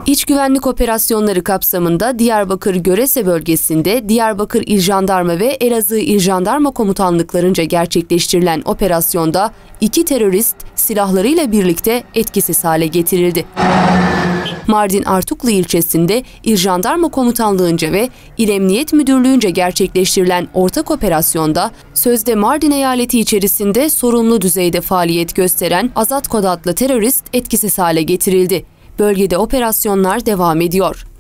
İç güvenlik operasyonları kapsamında Diyarbakır Görese bölgesinde Diyarbakır İl Jandarma ve Elazığ İl Jandarma Komutanlıklarınca gerçekleştirilen operasyonda 2 terörist silahlarıyla birlikte etkisiz hale getirildi. Mardin Artuklu ilçesinde İl Jandarma Komutanlığınca ve İl Emniyet Müdürlüğünce gerçekleştirilen ortak operasyonda sözde Mardin eyaleti içerisinde sorumlu düzeyde faaliyet gösteren Azat Kod adlı terörist etkisiz hale getirildi. Bölgede operasyonlar devam ediyor.